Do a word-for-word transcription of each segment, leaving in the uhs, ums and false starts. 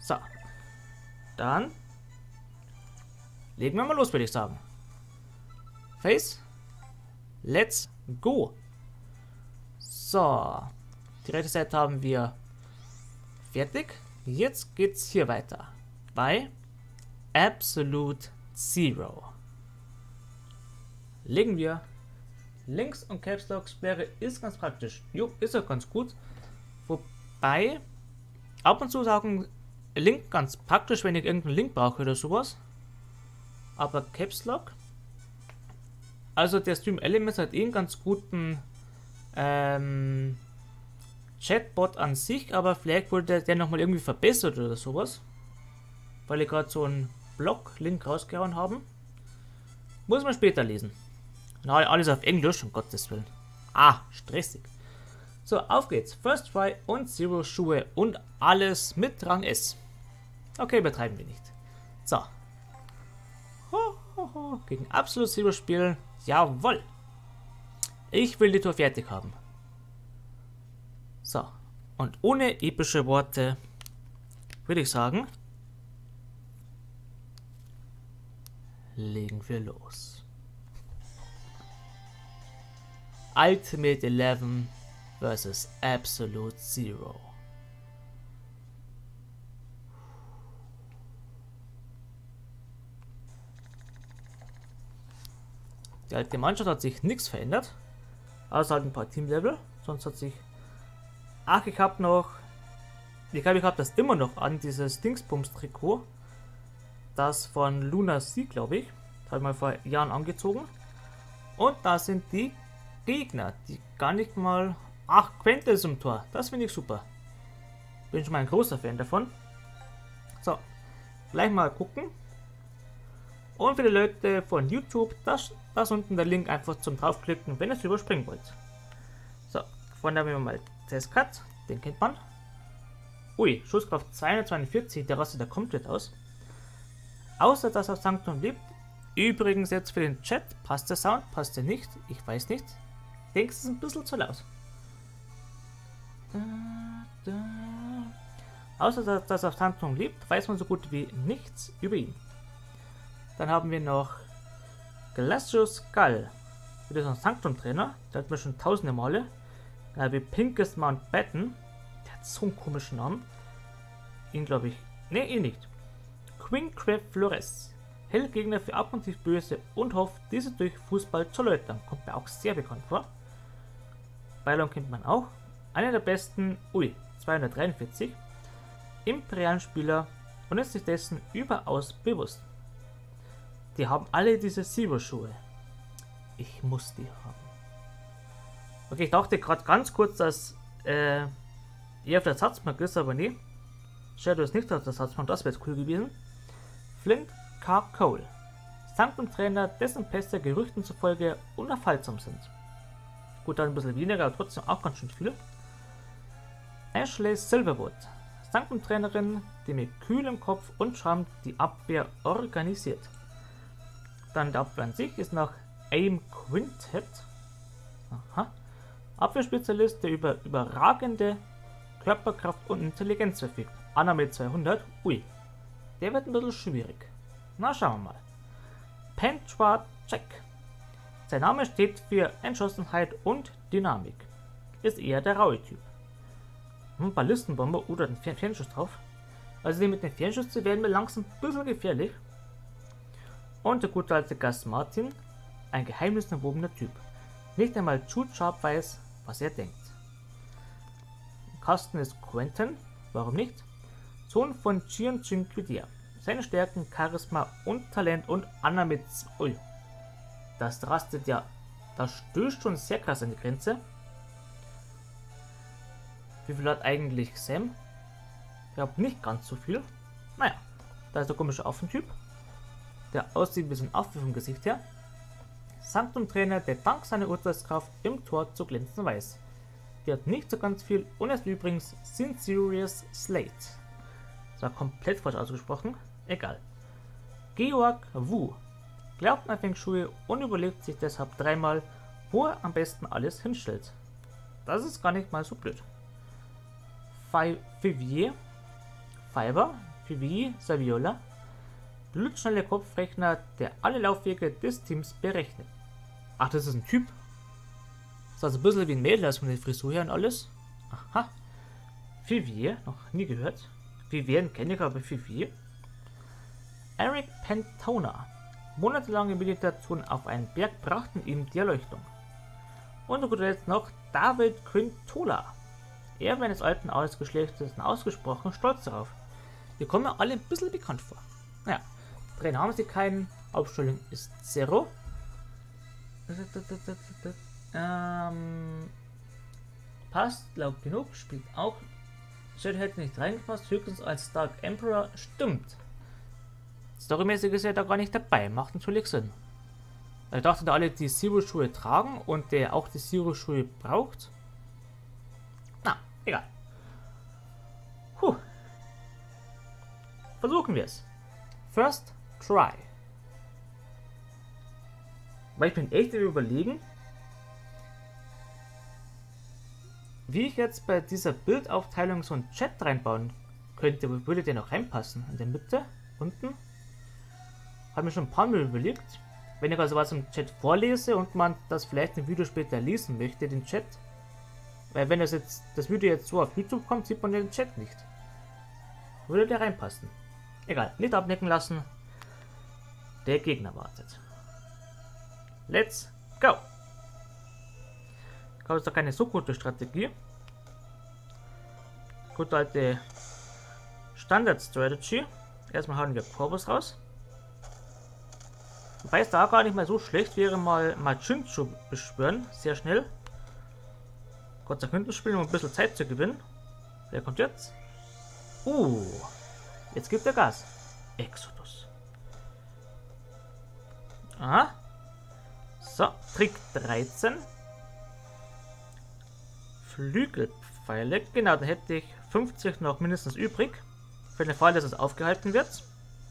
So. Dann legen wir mal los, würde ich sagen. Face. Let's go. So. Die rechte Seite haben wir fertig. Jetzt geht's hier weiter. Bei Absolute Zero. Legen wir links und Caps Lock Sperre ist ganz praktisch. Jo, ist auch ganz gut. Wobei, ab und zu sagen Link ganz praktisch, wenn ich irgendeinen Link brauche oder sowas. Aber Caps Lock, also der Stream Elements hat eh einen ganz guten ähm, Chatbot an sich, aber vielleicht wurde der nochmal irgendwie verbessert oder sowas. Weil ich gerade so einen Blog-Link rausgehauen haben. Muss man später lesen. Na, alles auf Englisch, um Gottes Willen. Ah, stressig. So, auf geht's. First Try und Zero Schuhe und alles mit Rang S. Okay, übertreiben wir nicht. So. Ho, ho, ho. Gegen Absolute Zero spielen. Jawohl. Ich will die Tour fertig haben. So. Und ohne epische Worte würde ich sagen, legen wir los. Ultimate Eleven versus Absolute Zero. Die alte Mannschaft hat sich nichts verändert, außer halt ein paar Teamlevel. Sonst hat sich... Ach, ich habe noch... Ich glaube, ich habe das immer noch an, dieses Dingsbums-Trikot. Das von Luna C, glaube ich. Das habe ich mal vor Jahren angezogen. Und da sind die Gegner, die gar nicht mal... Ach, Quente ist im Tor. Das finde ich super. Bin schon mal ein großer Fan davon. So, gleich mal gucken. Und für die Leute von YouTube, das, das unten der Link einfach zum draufklicken, wenn ihr es überspringen wollt. So, vorne haben wir mal Testcut, den kennt man. Ui, Schusskraft zweihundertzweiundvierzig, der rastet da komplett aus. Außer dass er Sanctum lebt. Übrigens jetzt für den Chat, passt der Sound, passt der nicht, ich weiß nicht. Ich denke, es ist ein bisschen zu laut. Da, da. Außer dass er Sanctum lebt, weiß man so gut wie nichts über ihn. Dann haben wir noch Glacius Skull. Das ist ein Sanctum-Trainer. Der hat mir schon tausende Male. Dann habe ich Pinkest Mountbatten. Der hat so einen komischen Namen. Ihn glaube ich. Ne, ihn nicht. Queen Crab Flores. Hellgegner für abgrundtief Böse und hofft, diese durch Fußball zu läutern. Kommt mir auch sehr bekannt vor. Bylon kennt man auch. Einer der besten, ui, zweihundertdreiundvierzig. Imperialen Spieler und ist sich dessen überaus bewusst. Die haben alle diese Zero-Schuhe. Ich muss die haben. Okay, ich dachte gerade ganz kurz, dass äh, er auf der Ersatzmarkt ist, aber nee. Shadow ist nicht auf der Ersatzmarkt, das wäre jetzt cool gewesen. Flint Car Cole. Sanctum-Trainer, dessen Pässe Gerüchten zufolge unaufhaltsam sind. Gut, dann ein bisschen weniger, aber trotzdem auch ganz schön viel. Ashley Silverwood. Sanctum-Trainerin, die mit kühlem Kopf und Charme die Abwehr organisiert. Dann der Abwehr an sich ist nach Aim Quintet. Aha. Abwehrspezialist, der über überragende Körperkraft und Intelligenz verfügt. Anna mit zweihundert. Ui. Der wird ein bisschen schwierig. Na, schauen wir mal. Penchwa Check. Sein Name steht für Entschlossenheit und Dynamik. Ist eher der raue Typ. Ein Ballistenbomber oder ein Fernschuss drauf. Also die mit den Fernschüsse werden mir langsam ein bisschen gefährlich. Und der gute alte Gus Martin, ein geheimnisverwobener Typ. Nicht einmal Jude Sharp weiß, was er denkt. Kasten ist Quentin, warum nicht? Sohn von Chion Chinquidia. Seine Stärken, Charisma und Talent und Anna mit... Ui, das rastet ja... Das stößt schon sehr krass an die Grenze. Wie viel hat eigentlich Sam? Ich glaube nicht ganz so viel. Naja, da ist der komische Affentyp. Der aussieht wie so ein Affe vom Gesicht her. Sanctum-Trainer, der dank seiner Urteilskraft im Tor zu glänzen weiß. Der hat nicht so ganz viel und ist übrigens Sincerius Slate. Das war komplett falsch ausgesprochen. Egal. Georg Wu. Glaubt an Feng Shui und überlegt sich deshalb dreimal, wo er am besten alles hinstellt. Das ist gar nicht mal so blöd. Fivier. Fiverr, Vivi Saviola. Blitzschnelle Kopfrechner, der alle Laufwege des Teams berechnet. Ach, das ist ein Typ. Das ist also ein bisschen wie ein Mädel, also von der Frisur her und alles. Aha. Vivi, noch nie gehört. Vivian kenne ich, aber Vivi. Eric Pentona. Monatelange Meditation auf einen Berg brachten ihm die Erleuchtung. Und zu guter Letzt noch David Quintola. Erbe eines alten Adelsgeschlechtes ist ausgesprochen stolz darauf. Die kommen mir alle ein bisschen bekannt vor. Naja, drin haben sie keinen. Aufstellung ist Zero. Ähm, passt laut genug, spielt auch. Shit hätte nicht reingepasst, höchstens als Dark Emperor. Stimmt. Storymäßig ist er da gar nicht dabei, macht natürlich Sinn. Ich dachte, da alle die Zero-Schuhe tragen und der auch die Zero-Schuhe braucht. Na, egal. Puh. Versuchen wir es. First try. Weil ich bin echt überlegen, wie ich jetzt bei dieser Bildaufteilung so einen Chat reinbauen könnte. Wo würde der noch reinpassen? In der Mitte? Unten? Habe mir schon ein paar Mal überlegt. Wenn ich also was im Chat vorlese und man das vielleicht im Video später lesen möchte, den Chat. Weil wenn das jetzt das Video jetzt so auf YouTube kommt, sieht man den Chat nicht. Würde der reinpassen? Egal, nicht abnicken lassen. Der Gegner wartet. Let's go! Ich glaube, das ist doch keine so gute Strategie. Gute alte Standard Strategy. Erstmal hauen wir Corvus raus. Wobei es da gar nicht mal so schlecht wäre, mal Machin zu beschwören. Sehr schnell. Gott sei Dank spielen, um ein bisschen Zeit zu gewinnen. Wer kommt jetzt? Uh, jetzt gibt er Gas. Exodus. Aha. So, Trick dreizehn. Flügelpfeile. Genau, da hätte ich fünfzig noch mindestens übrig. Für den Fall, dass es aufgehalten wird.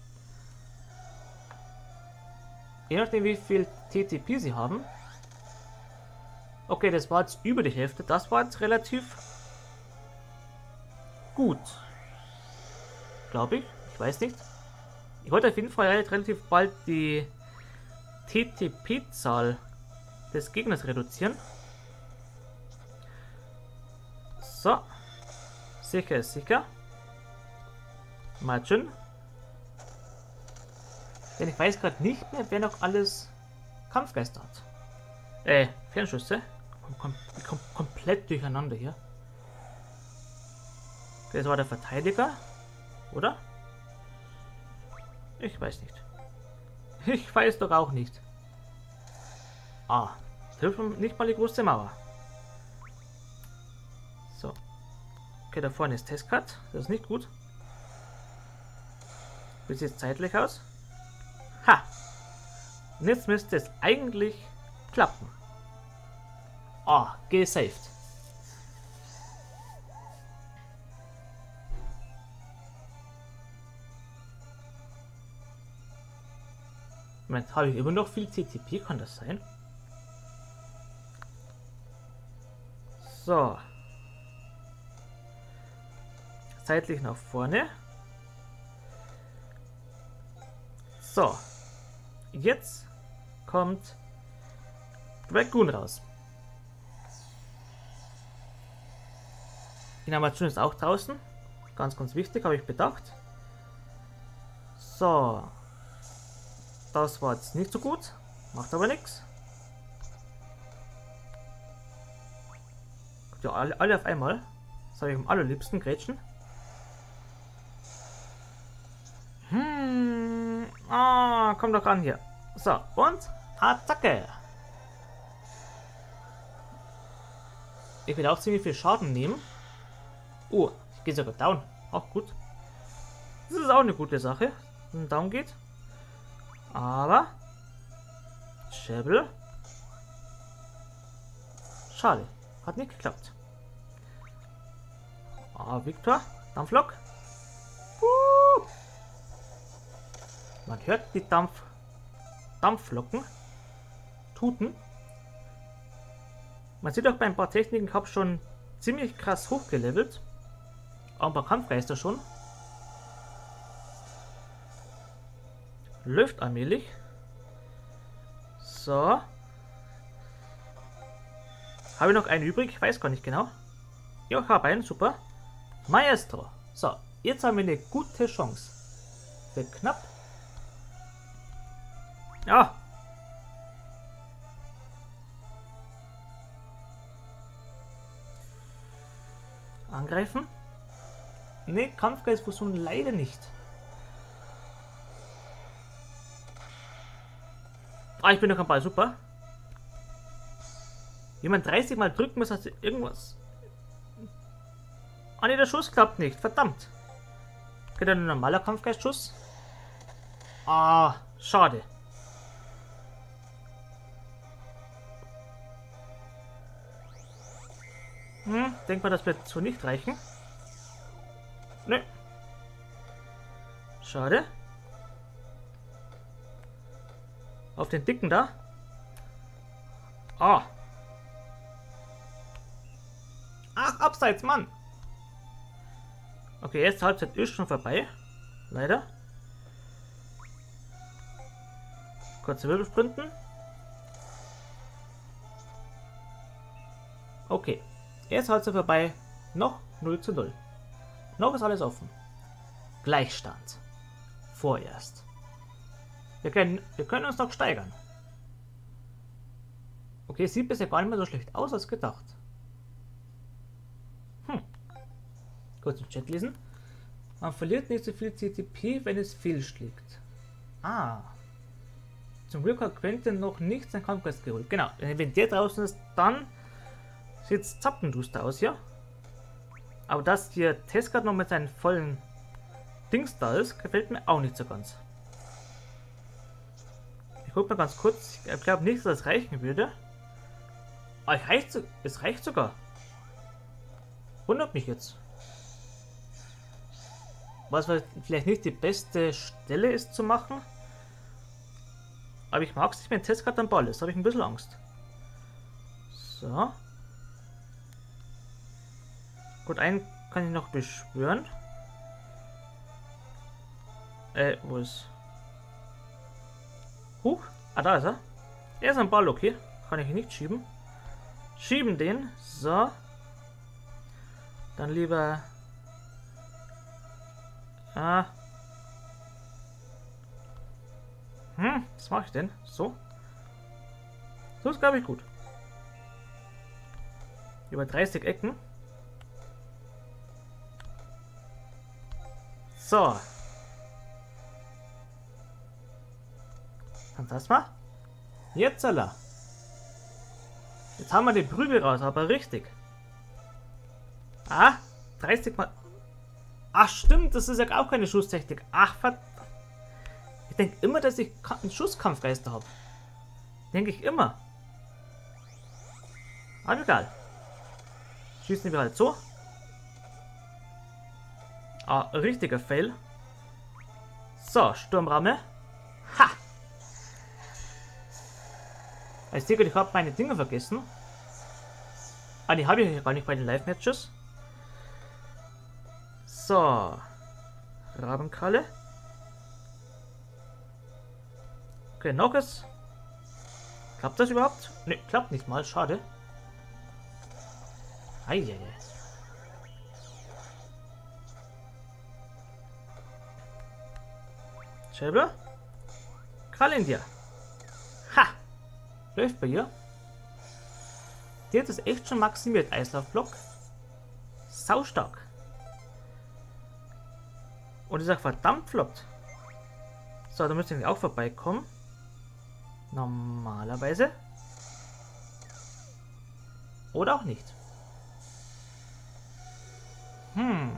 Je nachdem, wie viel T T P sie haben. Okay, das war jetzt über die Hälfte. Das war jetzt relativ gut. Glaube ich. Ich weiß nicht. Ich wollte auf jeden Fall relativ bald die T T P-Zahl des Gegners reduzieren. So. Sicher ist sicher. Margin. Denn ich weiß gerade nicht mehr, wer noch alles Kampfgeister hat. Äh, Fernschüsse. Kom kom kom komplett durcheinander hier. Das war der Verteidiger. Oder? Ich weiß nicht. Ich weiß doch auch nicht. Ah, hilft nicht mal die große Mauer. So. Okay, da vorne ist Testcut. Das ist nicht gut. Wie sieht es zeitlich aus? Ha! Und jetzt müsste es eigentlich klappen. Ah, oh, gesaved. Moment, habe ich immer noch viel T T P? Kann das sein? So. Zeitlich nach vorne. So. Jetzt kommt Dragoon raus. Die Animation ist auch draußen. Ganz, ganz wichtig, habe ich bedacht. So. Das war jetzt nicht so gut. Macht aber nichts. Ja, alle, alle auf einmal. Das habe ich am allerliebsten. Gretchen. Hm. Ah, komm doch ran hier. So, und Attacke. Ich will auch ziemlich viel Schaden nehmen. Oh, ich gehe sogar down. Auch gut. Das ist auch eine gute Sache, wenn es down geht. Aber Schäbel. Schade. Hat nicht geklappt. Ah, Victor. Dampflok. Uh. Man hört die Dampf Dampflocken. Tuten. Man sieht auch bei ein paar Techniken, ich habe schon ziemlich krass hochgelevelt. Auch ein paar Kampfgeister schon. Läuft allmählich. So. Habe ich noch einen übrig? Ich weiß gar nicht genau. Ja, ich habe einen. Super. Maestro. So, jetzt haben wir eine gute Chance. Wird knapp. Ja. Angreifen. Ne, Kampfgeistfusion leider nicht. Ah, ich bin noch am Ball, super. Jemand dreißig Mal drücken muss, hat irgendwas. Ah ne, der Schuss klappt nicht, verdammt. Geht ein normaler Kampfgeistschuss? Ah, schade. Hm, denk mal, das wird so nicht reichen. Nö. Schade. Auf den Dicken da. Ah. Ach, abseits, Mann. Okay, erste Halbzeit ist schon vorbei. Leider. Kurze Wirbelsprinten. Okay. Erste Halbzeit vorbei. Noch null zu null. Noch ist alles offen. Gleichstand. Vorerst. Wir können, wir können uns noch steigern. Okay, sieht bisher gar nicht mehr so schlecht aus als gedacht. Hm. Kurz im Chat lesen. Man verliert nicht so viel C T P, wenn es fehlschlägt. Ah. Zum Glück hat Quentin noch nicht sein Kampfgeist geholt. Genau, wenn der draußen ist, dann sieht es zappenduster aus hier. Aber dass hier Teskard noch mit seinen vollen Dings da ist, gefällt mir auch nicht so ganz. Ich gucke mal ganz kurz. Ich glaube nicht, dass das reichen würde. Aber es reicht, es reicht sogar. Wundert mich jetzt. Was vielleicht nicht die beste Stelle ist zu machen. Aber ich mag es nicht, wenn Teskard am Ball ist. Da habe ich ein bisschen Angst. So. Gut, einen kann ich noch beschwören. Äh, wo ist... Huch, ah, da ist er. Er ist am Ball, okay. Kann ich ihn nicht schieben. Schieben den. So. Dann lieber... Ah. Hm, was mache ich denn? So. So ist, glaube ich, gut. Über dreißig Ecken. So. Phantasma. Jetzt alla. Jetzt haben wir den Prügel raus, aber richtig. Ah, dreißig Mal. Ach stimmt, das ist ja auch keine Schusstechnik. Ach verdammt. Ich denke immer, dass ich einen Schusskampfgeister habe. Denke ich immer. Aber egal. Schießen wir halt so. Ah, richtiger Fail. So, Sturmramme. Ha! Ich sehe, ich habe meine Dinge vergessen. Ah, die habe ich ja gar nicht bei den Live-Matches. So. Rabenkralle. Okay, Nockes. Klappt das überhaupt? Ne, klappt nicht mal. Schade. Eieiei. Schäbler. Kralle in dir. Ha! Läuft bei ihr. Die hat es echt schon maximiert. Eislaufblock. Saustark. Und ist auch verdammt flott. So, da müsste ich auch vorbeikommen. Normalerweise. Oder auch nicht. Hm.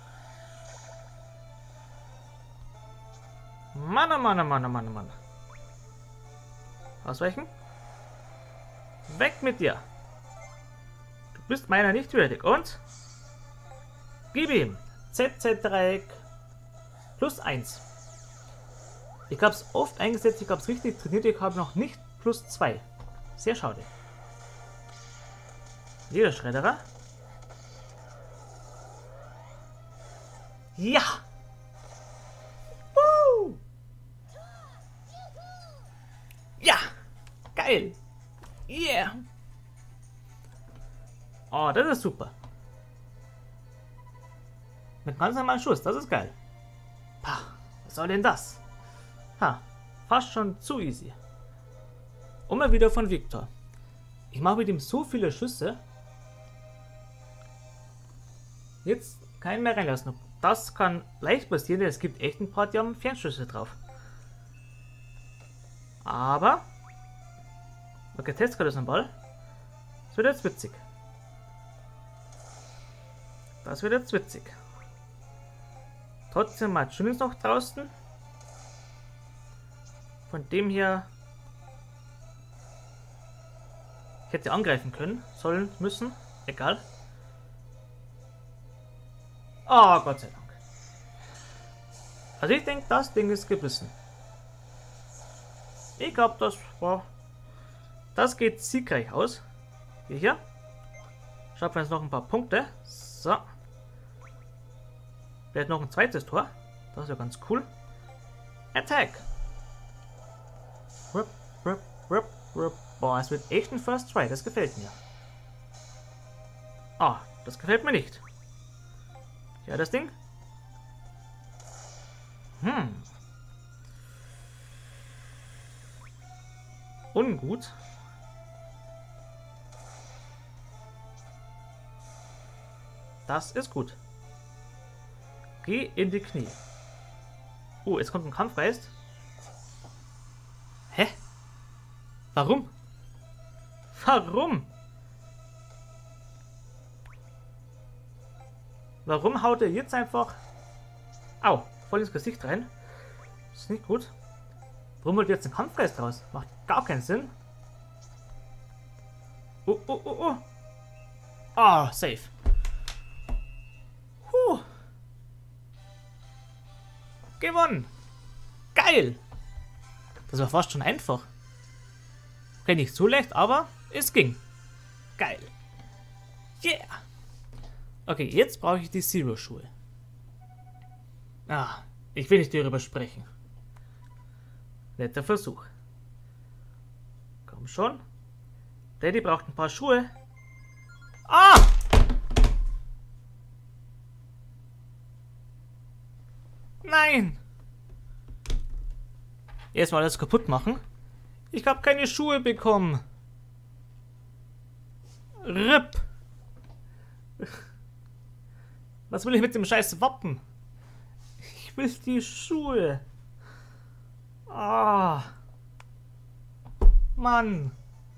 Mann, oh Mann, oh Mann, oh Mann, oh Mann. Ausweichen. Weg mit dir. Du bist meiner nicht würdig. Und? Gib ihm. Z Z-Dreieck. Plus eins. Ich habe es oft eingesetzt, ich habe es richtig trainiert, ich habe noch nicht plus zwei. Sehr schade. Jeder Schredderer. Ja! Woo! Geil. Yeah. Oh, das ist super. Mit ganz normalen Schuss, das ist geil. Pah, was soll denn das? Ha, fast schon zu easy. Und mal wieder von Victor. Ich mache mit ihm so viele Schüsse. Jetzt keinen mehr reinlassen. Das kann leicht passieren, denn es gibt echt ein paar, die haben Fernschüsse drauf. Aber... Okay, test gerade so ein Ball. Das wird jetzt witzig. Das wird jetzt witzig. Trotzdem mal schön ist noch draußen. Von dem her... Ich hätte angreifen können, sollen, müssen. Egal. Oh, Gott sei Dank. Also ich denke, das Ding ist gebissen. Ich glaube, das war... Das geht siegreich aus. Hier, hier. Schaffen wir jetzt noch ein paar Punkte. So. Vielleicht noch ein zweites Tor. Das ist ja ganz cool. Attack. Rup, rup, rup, rup. Boah, es wird echt ein First Try. Das gefällt mir. Ah, oh, das gefällt mir nicht. Ja, das Ding. Hm. Ungut. Das ist gut. Geh in die Knie. Oh, jetzt kommt ein Kampfgeist. Hä? Warum? Warum? Warum haut er jetzt einfach... Au, voll ins Gesicht rein. Das ist nicht gut. Warum holt jetzt ein Kampfgeist raus? Macht gar keinen Sinn. Oh, oh, oh, oh. Ah, safe. Huh. Gewonnen. Geil. Das war fast schon einfach. Okay, nicht so leicht, aber es ging. Geil. Yeah. Okay, jetzt brauche ich die Zero-Schuhe. Ah, ich will nicht darüber sprechen. Netter Versuch. Komm schon. Daddy braucht ein paar Schuhe. Ah! Nein! Erstmal alles kaputt machen. Ich habe keine Schuhe bekommen. R I P. Was will ich mit dem scheiß Wappen? Ich will die Schuhe. Ah. Mann.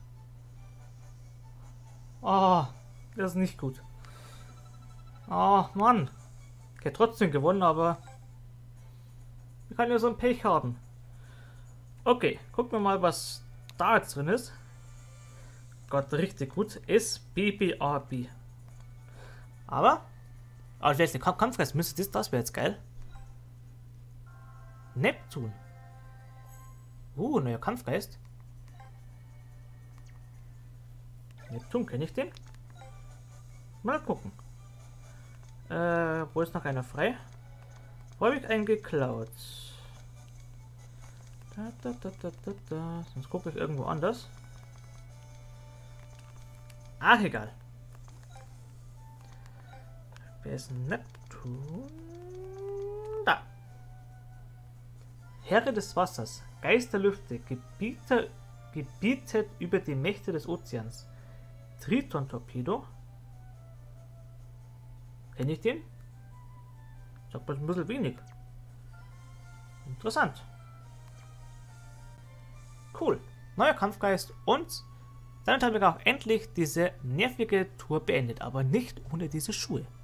Ah, das ist nicht gut. Ah, Mann. Ich hätte trotzdem gewonnen, aber ich kann ja so ein Pech haben. Okay, gucken wir mal, was da jetzt drin ist. Gott, richtig gut. S B B R B. Aber, aber vielleicht eine Kampfgeist müsste das, das wäre jetzt geil. Neptun. Uh, neuer Kampfgeist. Neptun, kenne ich den? Mal gucken. Äh, wo ist noch einer frei? Wo habe ich einen geklaut? Da, da, da, da, da, da. Sonst gucke ich irgendwo anders. Ach, egal. Wer ist Neptun? Da. Herr des Wassers, Geist der Lüfte, Gebieter, gebietet über die Mächte des Ozeans. Triton-Torpedo. Kenne ich den? Sagt man ein bisschen wenig. Interessant. Cool. Neuer Kampfgeist und damit haben wir auch endlich diese nervige Tour beendet, aber nicht ohne diese Schuhe.